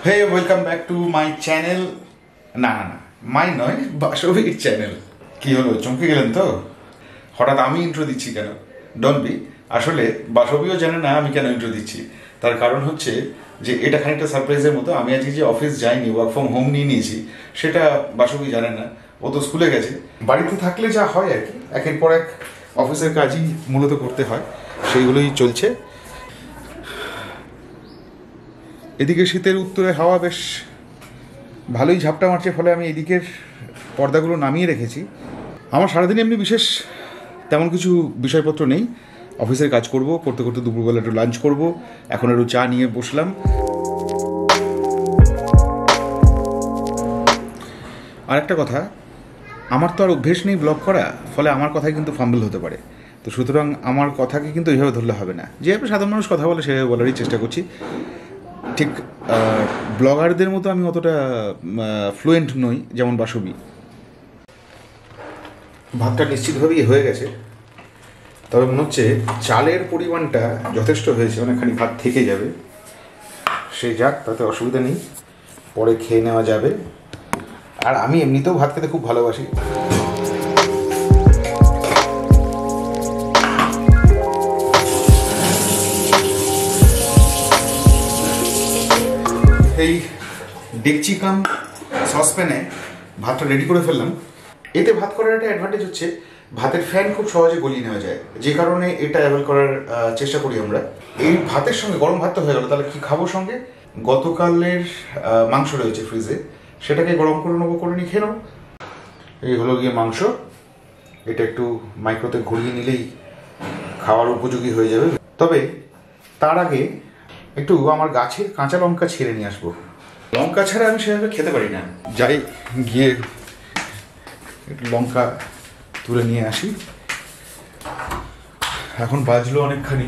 Hey welcome back to my channel. না না না মাই নয়, বাসবির চ্যানেল। কি হলো, চমকে গেলেন তো? হঠাৎ আমি ইন্ট্রো দিচ্ছি কেন? Don't be. আসলে বাসবিও জানে না আমি কেন ইন্ট্রো দিচ্ছি। তার কারণ হচ্ছে যে এটা খানিকটা সারপ্রাইজের মতো। আমি আজকে যে অফিস যাইনি, ওয়ার্ক ফ্রম হোম নিয়ে নিয়েছি, সেটা বাসবি জানে না। ও তো স্কুলে গেছে। বাড়িতে থাকলে যা হয় আর কি, একের পর এক অফিসের কাজই মূলত করতে হয়, সেইগুলোই চলছে। এদিকে শীতের উত্তরে হাওয়া বেশ ভালোই ঝাপটা মারছে, ফলে আমি এদিকের পর্দাগুলো নামিয়ে রেখেছি। আমার সারাদিন এমনি বিশেষ তেমন কিছু বিষয়পত্র নেই। অফিসের কাজ করব, করতে করতে দুপুরবেলা একটু লাঞ্চ করব। এখন একটু চা নিয়ে বসলাম। আর একটা কথা, আমার তো আর অভ্যেস নেই ব্লগ করা, ফলে আমার কথাই কিন্তু ফাম্বল হতে পারে। তো সুতরাং আমার কথাকে কিন্তু এইভাবে ধরলে হবে না। যেভাবে সাধারণ মানুষ কথা বলে সেভাবে বলারই চেষ্টা করছি। ঠিক ব্লগারদের মতো আমি অতটা ফ্লুয়েন্ট নই যেমন বাসবি। ভাতটা নিশ্চিতভাবেই হয়ে গেছে, তবে মনে হচ্ছে চালের পরিমাণটা যথেষ্ট হয়েছে, অনেকখানি ভাত থেকে যাবে। সে যাক, তাতে অসুবিধা নেই, পরে খেয়ে নেওয়া যাবে। আর আমি এমনিতেও ভাত খেতে খুব ভালোবাসি। এই ডেকচি কাম সসপ্যানে ভাতটা রেডি করে ফেললাম। এতে ভাত করার একটা অ্যাডভান্টেজ হচ্ছে ভাতের ফ্যান খুব সহজে গলিয়ে নেওয়া যায়, যে কারণে এটা অ্যাভয়েড করার চেষ্টা করি আমরা। এই ভাতের সঙ্গে গরম ভাত তো হয়ে গেল, তাহলে কি খাবো সঙ্গে? গতকালের মাংস রয়েছে ফ্রিজে, সেটাকে গরম করে নেবো, করে নিয়ে খেয়ে নেবো। এই হলো গিয়ে মাংস। এটা একটু মাইক্রোতে ঘুরিয়ে নিলেই খাওয়ার উপযোগী হয়ে যাবে। তবে তার আগে একটু আমার গাছের কাঁচা লঙ্কা ছেড়ে নিয়ে আসবো। লঙ্কা ছাড়া আমি সেভাবে খেতে পারি না। যাই গিয়ে একটু লঙ্কা তুলে নিয়ে আসি। এখন বাজলো অনেকখানি।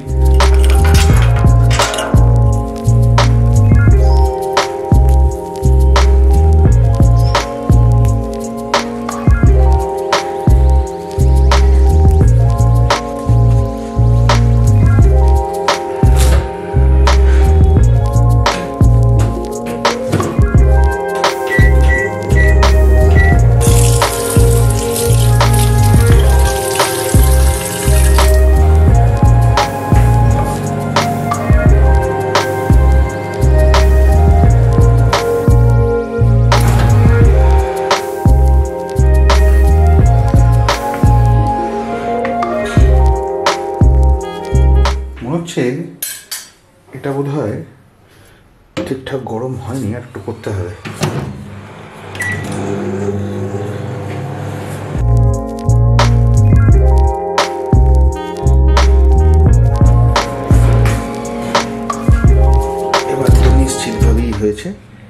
এটা বোধ হয় ঠিকঠাক গরম হয়নি, আর একটু করতে হবে। এবার তো নিশ্চিতভাবেই হয়েছে।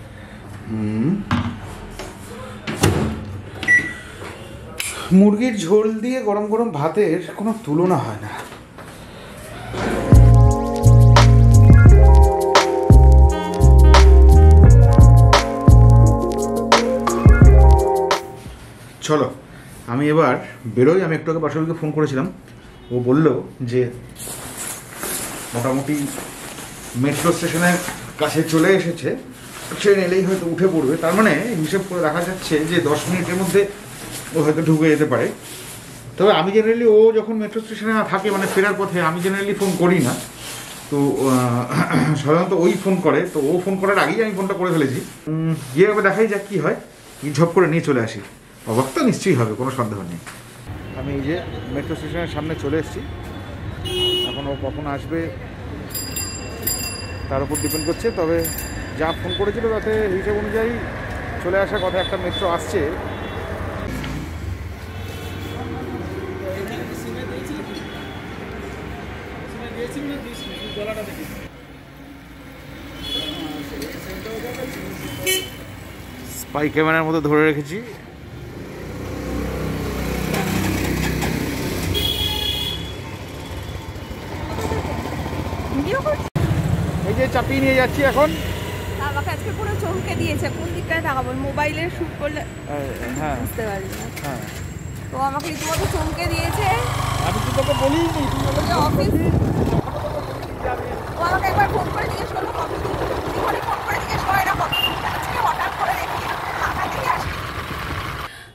মুরগির ঝোল দিয়ে গরম গরম ভাতের কোনো তুলনা হয় না। চলো আমি এবার বেরোই। আমি একটু আগে বাসবিকে ফোন করেছিলাম, ও বলল যে মোটামুটি মেট্রো স্টেশনের কাছে চলে এসেছে, ট্রেন এলেই হয়তো উঠে পড়বে। তার মানে হিসেব করে দেখা যাচ্ছে যে 10 মিনিটের মধ্যে ও হয়তো ঢুকে যেতে পারে। তবে আমি জেনারেলি ও যখন মেট্রো স্টেশনে থাকে, মানে ফেরার পথে, আমি জেনারেলি ফোন করি না। তো সাধারণত ওই ফোন করে, তো ও ফোন করার আগেই আমি ফোনটা করে ফেলেছি। গিয়ে এবার দেখাই যাক কী হয়। ঝপ করে নিয়ে চলে আসি। অবাক তো নিশ্চয়ই হবে, কোনো সন্দেহ নেই। আমি এই যে মেট্রো স্টেশনের সামনে চলে এসেছি। এখন ও কখন আসবে তার উপর ডিপেন্ড করছে। তবে যা ফোন করেছিল তাতে হিসেব অনুযায়ী চলে আসার কথা। একটা মেট্রো আসছে। স্পাই ক্যামেরার মতো ধরে রেখেছি। এই যে চাপিয়ে নিয়ে যাচ্ছি এখন। আমাকে আজকে পুরো চমকে দিয়েছে, কোন দিকটায় তাকাবো, মোবাইলে শুট করলে হ্যাঁ বুঝতে পারি না। হ্যাঁ, তো আমাকে রীতিমতো চমকে দিয়েছে। আমি তো তোকে বলিনি, তুই বলে অফিস ও আমাকে একবার ফোন করে জিজ্ঞেস করলো কবে, ফোন করে জিজ্ঞেস করে না কবে।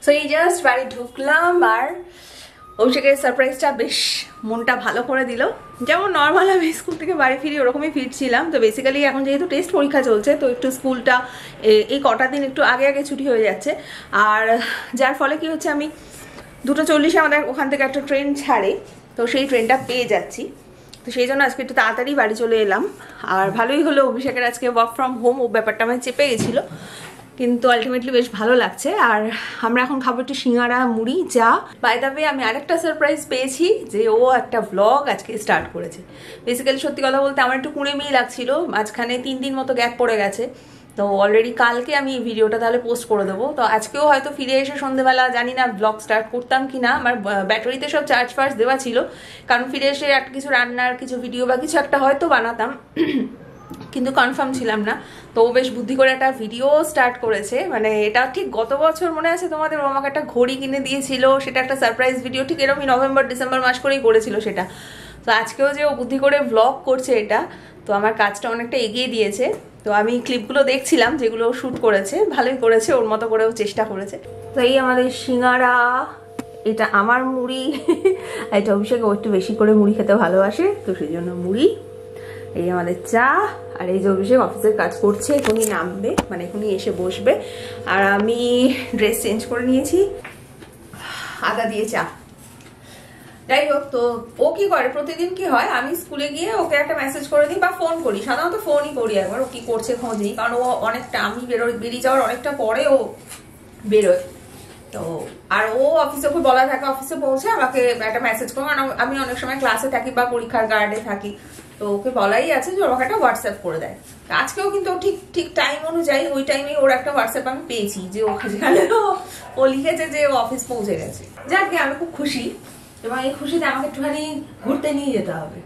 সো এই জাস্ট বাড়ি ঢুকলাম আর অভিষেকের সারপ্রাইজটা বেশ মনটা ভালো করে দিল। যেমন নর্মাল আমি স্কুল থেকে বাড়ি ফিরি ওরকমই ফিরছিলাম, তো বেসিক্যালি এখন যেহেতু টেস্ট পরীক্ষা চলছে তো একটু স্কুলটা এই কটা দিন একটু আগে আগে ছুটি হয়ে যাচ্ছে, আর যার ফলে কি হচ্ছে আমি 2:40 আমাদের ওখান থেকে একটা ট্রেন ছাড়ে, তো সেই ট্রেনটা পেয়ে যাচ্ছি, তো সেই জন্য আজকে একটু তাড়াতাড়ি বাড়ি চলে এলাম। আর ভালোই হলো, অভিষেকের আজকে ওয়ার্ক ফ্রম হোম, ও ব্যাপারটা আমার চেপে গেছিলো, কিন্তু আলটিমেটলি বেশ ভালো লাগছে। আর আমরা এখন খাবো একটু সিঙ্গারা মুড়ি চা। বাই দ্য ওয়ে আমি আরেকটা সারপ্রাইজ পেয়েছি যে ও একটা ব্লগ আজকে স্টার্ট করেছে। বেসিক্যালি সত্যি কথা বলতে আমার একটু কুঁড়েমিই লাগছিল, মাঝখানে 3 দিন মতো গ্যাপ পড়ে গেছে, তো অলরেডি কালকে আমি এই ভিডিওটা তাহলে পোস্ট করে দেবো। তো আজকেও হয়তো ফিরে এসে সন্ধ্যেবেলা জানি না ব্লগ স্টার্ট করতাম কি না, আমার ব্যাটারিতে সব চার্জ ফার্জ দেওয়া ছিল, কারণ ফিরে এসে একটা কিছু রান্নার কিছু ভিডিও বা কিছু একটা হয়তো বানাতাম, কিন্তু কনফার্ম ছিলাম না। তো ও বেশ বুদ্ধি করে একটা ভিডিও স্টার্ট করেছে, মানে এটা ঠিক গত বছর মনে আছে তোমাদের, ও আমাকে একটা ঘড়ি কিনে দিয়েছিল, সেটা একটা সারপ্রাইজ ভিডিও, ঠিক এরকমই নভেম্বর ডিসেম্বর মাস করেই করেছিল সেটা। তো আজকেও যে ও বুদ্ধি করে ব্লগ করছে এটা, তো আমার কাজটা অনেকটা এগিয়ে দিয়েছে। তো আমি ক্লিপগুলো দেখছিলাম যেগুলো শ্যুট করেছে, ভালোই করেছে, ওর মতো করেও চেষ্টা করেছে। তো এই আমাদের সিঙ্গারা, এটা আমার মুড়ি, এটা অভিষেক ও একটু বেশি করে মুড়ি খেতে ভালোবাসে, তো সেই জন্য মুড়ি। এই আমাদের চা, আর এই যে অভিষেক অফিসের কাজ করছে, এখনই নামবে, মানে এখনই এসে বসবে। আর আমি ড্রেস চেঞ্জ করে নিয়েছি, আদা দিয়ে চা। যাই হোক, তো ও কি করে প্রতিদিন কি হয়, আমি স্কুলে গিয়ে ওকে একটা মেসেজ করে দিই বা ফোন করি, সাধারণত ফোনই করি একবার, ও কি করছে খোঁজ নিই, কারণ ও অনেকটা, আমি বেরিয়ে যাওয়ার অনেকটা পরে ও বেরোয়। তো আর ও অফিসে, ওকে বলা থাকে অফিসে পৌঁছে আমাকে একটা মেসেজ করো, কারণ আমি অনেক সময় ক্লাসে থাকি বা পরীক্ষার গার্ডে থাকি, তো ওকে বলাই আছে যে আমাকে একটা হোয়াটসঅ্যাপ করে দেয়। আজকেও কিন্তু ঠিক টাইম অনুযায়ী ওই টাইমে ওর একটা হোয়াটসঅ্যাপ আমি পেয়েছি, যে ওখানে ও লিখেছে যে ও অফিস পৌঁছে গেছে। যাকে আমি খুব খুশি, এবং এই খুশিতে আমাকে একটুখানি ঘুরতে নিয়ে যেতে হবে।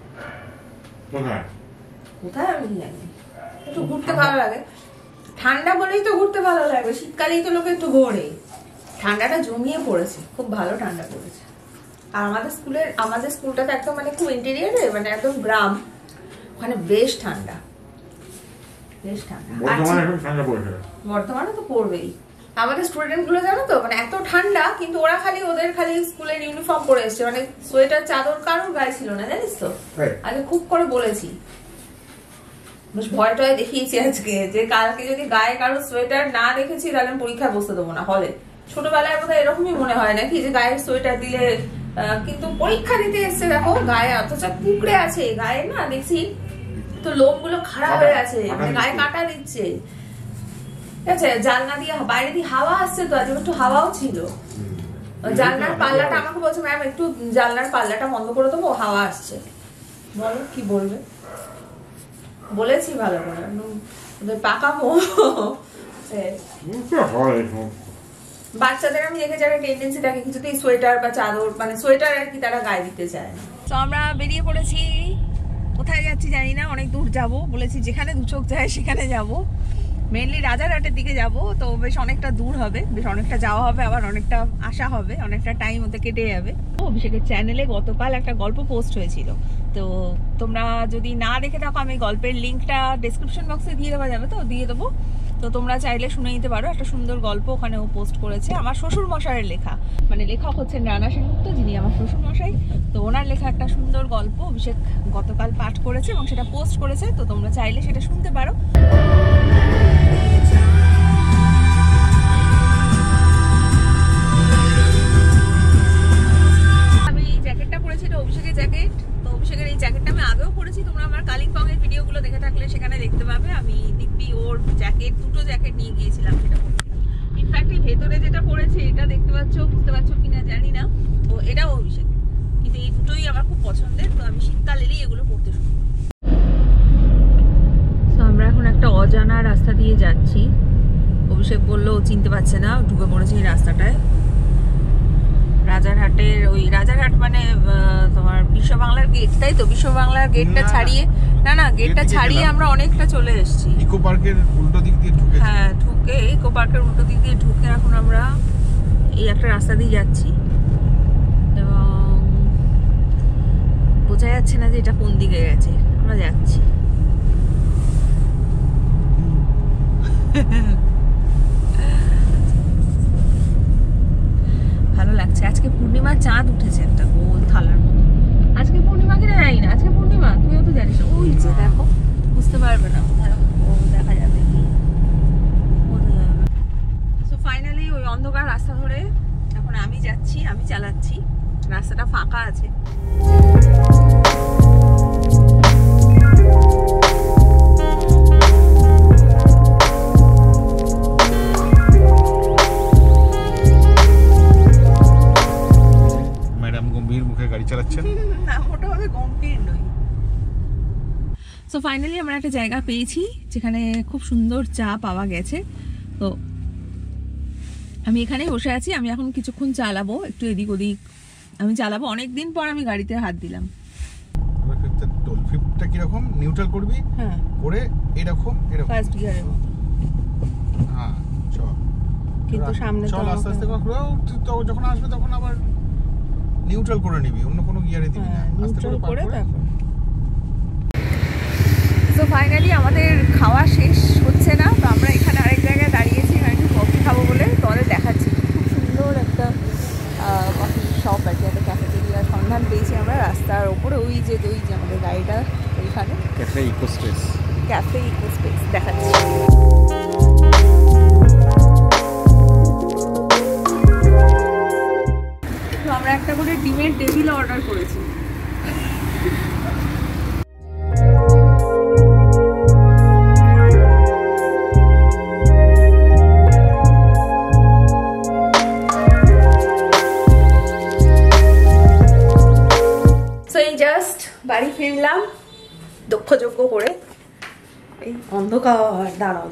কোথায় আমি জানি, একটু ঘুরতে ভালো লাগে, ঠান্ডা বলেই তো ঘুরতে ভালো লাগবে, শীতকালেই তো লোকে একটু ঘোরে, ঠান্ডাটা জমিয়ে পড়েছে, খুব ভালো ঠান্ডা পড়েছে। আর আমাদের স্কুলটা তো একদম মানে খুব ইন্টেরিয়ারে, মানে একদম গ্রাম, ওখানে বেশ ঠান্ডা, বেশ ঠান্ডা। বর্ধমানে তো পড়বেই। আমাদের স্টুডেন্ট গুলো জানো তো, মানে এত ঠান্ডা, কিন্তু ওরা ওদের খালি স্কুলের ইউনিফর্ম পরে এসছে, মানে সোয়েটার চাদর কারোর গায়ে ছিল না, জানিস তো। আগে খুব করে বলেছি, বেশ ভয় টয় দেখিয়েছি আজকে, যে কালকে যদি গায়ে কারো সোয়েটার না দেখেছি তাহলে আমি পরীক্ষায় বসতে দেবো না হলে। ছোটবেলায় বোধহয় এরকমই মনে হয় নাকি, যে গায়ে সোয়েটার দিলে, কিন্তু পরীক্ষা দিতে এসছে দেখো গায়ে অথচ কুকড়ে আছে গায়ে, না দেখছি তো লোম গুলো খারাপ হয়ে আছে, মানে গায়ে কাটা দিচ্ছে। ঠিক আছে, জানলা দিয়ে বাইরে দিয়ে হাওয়া আসছে, তো আজকে একটু হাওয়াও ছিল, জানলার পাল্লাটা আমাকে বলছে ম্যাম একটু জানলার পাল্লাটা বন্ধ করে দেবো, হাওয়া আসছে। বলো কি বলবে, বলেছি ভালো করে, ওদের পাকামো। বাচ্চাদের আমি দেখে যারা টেন্ডেন্সি থাকে কিছুতেই সোয়েটার বা চাদর, মানে সোয়েটার আর কি তারা গায়ে দিতে চায় না। তো আমরা বেরিয়ে পড়েছি, কোথায় যাচ্ছি জানি না, অনেক দূর যাব বলেছি, যেখানে দু চোখ যায় সেখানে যাব, মেনলি রাজারহাটের দিকে যাব। তো বেশ অনেকটা দূর হবে, বেশ অনেকটা যাওয়া হবে, আবার অনেকটা আসা হবে, অনেকটা টাইম ওতে কেটে যাবে। অভিষেকের চ্যানেলে গতকাল একটা গল্প পোস্ট হয়েছিল, তো তোমরা যদি না দেখে থাকো আমি গল্পের লিঙ্কটা ডেসক্রিপশন বক্সে দিয়ে দেওয়া যাবে, তো দিয়ে দেবো, তো তোমরা চাইলে শুনে নিতে পারো। একটা সুন্দর গল্প ওখানে ও পোস্ট করেছে, আমার শ্বশুর মশাইয়ের লেখা, মানে লেখক হচ্ছেন রানা সেনগুপ্ত, যিনি আমার শ্বশুর মশাই, তো ওনার লেখা একটা সুন্দর গল্প অভিষেক গতকাল পাঠ করেছে এবং সেটা পোস্ট করেছে, তো তোমরা চাইলে সেটা শুনতে পারো। আমি জ্যাকেটটা পরেছি, এটা অভিষেকের জ্যাকেট, তো অভিষেকের এই জ্যাকেটটা আমি আগেও পরেছি, তোমরা আমার কালিম্পং এর ভিডিওগুলো দেখে থাকলে সেখানে দেখতে পাবে। আমি দিব্যি ওর জ্যাকেট, দুটো জ্যাকেট নিয়ে গিয়েছিলাম, সেটা পরেছিলাম। ইনফ্যাক্ট এই ভেতরে যেটা পরেছে এটা দেখতে পাচ্ছ, বুঝতে পারছো কিনা জানি না, তো এটাও অভিষেক, কিন্তু এই দুটোই আমার খুব পছন্দের, তো আমি শীতকাল এলেই এগুলো পরতে শুরু করি। আমরা এখন একটা অজানা রাস্তা দিয়ে যাচ্ছি, অভিষেক বললো চিনতে পারছে না, ঢুকে পড়েছে এই রাস্তাটায়। রাজারহাটের ওই রাজারহাট মানে তোমার বিশ্ব বাংলার গেট, তাই তো? বিশ্ব বাংলার গেটটা ছাড়িয়ে, না গেটটা ছাড়িয়ে আমরা অনেকটা চলে এসেছি, ইকো পার্কের উল্টো দিক দিয়ে ঢুকে। হ্যাঁ, ঢুকে ইকো পার্কের উল্টো দিক দিয়ে ঢুকে এখন আমরা এই একটা রাস্তা দিয়ে যাচ্ছি, এবং বোঝা যাচ্ছে না যে এটা কোন দিকে গেছে, আমরা যাচ্ছি। ভালো লাগছে। আজকে পূর্ণিমা চাঁদ উঠেছে একটা গোল থালার মতো। আজকে পূর্ণিমা কিনা জানি না, আজকে পূর্ণিমা তুমিও তো জানিস। ওই যে দেখো, বুঝতে পারবে না, ও দেখা যাবে কি বোঝা যাবে। সো ফাইনালি ওই অন্ধকার রাস্তা ধরে এখন আমি যাচ্ছি, আমি চালাচ্ছি, রাস্তাটা ফাঁকা আছে। না, মোটামুটি গম্ভীর নই। সো ফাইনালি আমরা একটা জায়গা পেয়েছি যেখানে খুব সুন্দর চা পাওয়া গেছে। তো আমি এখানেই বসে আছি, আমি এখন কিছুক্ষণ চালাবো, একটু এদিক ওদিক আমি চালাবো। অনেকদিন পর আমি গাড়িতে হাত দিলাম। ফিফটটা কিরকম নিউট্রাল করবি? হ্যাঁ, করে এরকম এরকম ফার্স্ট গিয়ারে। হ্যাঁ চল, কিন্তু সামনে তো আস্তে আস্তে যখন আসবে তখন আবার নিউট্রাল করে নিবি, অন্য কোনো গিয়ারে দিবি না, আস্তে করে তারপর। সো ফাইনালি আমাদের খাওয়া শেষ হচ্ছে না, তো আমরা এখানে আরেক জায়গায় দাঁড়িয়েছি, এখানে একটু কফি খাবো বলে তোমাদের দেখাচ্ছি। খুব সুন্দর একটা কফি শপ আর কি, একটা ক্যাফেটেরিয়ার সন্ধান পেয়েছি আমরা রাস্তার ওপরে। ওই যে আমাদের গাড়িটা ওইখানে, ক্যাফে ইকো স্পেস দেখাচ্ছি। তো আমরা একটা করে ডিমের টেবিল অর্ডার করেছি। বাড়ি ফিরলাম দক্ষযজ্ঞ করে। এই অন্ধকার, দাঁড়াও।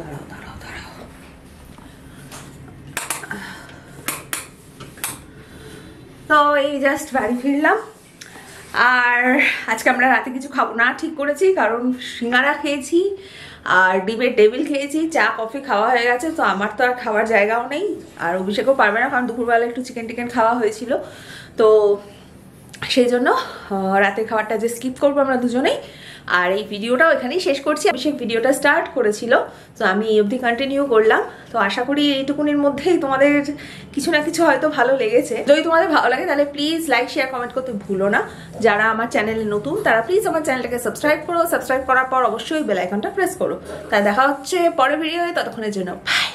তো এই জাস্ট বাড়ি ফিরলাম। আর আজকে আমরা রাতে কিছু খাবো না ঠিক করেছি, কারণ সিঙ্গারা খেয়েছি আর ডিমের টেবিল খেয়েছি, চা কফি খাওয়া হয়ে গেছে। তো আমার তো আর খাওয়ার জায়গাও নেই, আর অভিষেকও পারবে না, কারণ দুপুরবেলা একটু চিকেন টিকেন খাওয়া হয়েছিল। তো সেই জন্য রাতের খাবারটা যে স্কিপ করবো আমরা দুজনেই। আর এই ভিডিওটাও এখানেই শেষ করছি। অভিষেক ভিডিওটা স্টার্ট করেছিল, তো আমি এই অবধি কন্টিনিউ করলাম। তো আশা করি এইটুকুনির মধ্যেই তোমাদের কিছু না কিছু হয়তো ভালো লেগেছে। যদি তোমাদের ভালো লাগে তাহলে প্লিজ লাইক শেয়ার কমেন্ট করতে ভুলো না। যারা আমার চ্যানেলে নতুন তারা প্লিজ আমার চ্যানেলটাকে সাবস্ক্রাইব করো। সাবস্ক্রাইব করার পর অবশ্যই বেল আইকনটা প্রেস করো। তাই দেখা হচ্ছে পরের ভিডিওতে, ততক্ষণের জন্য বাই।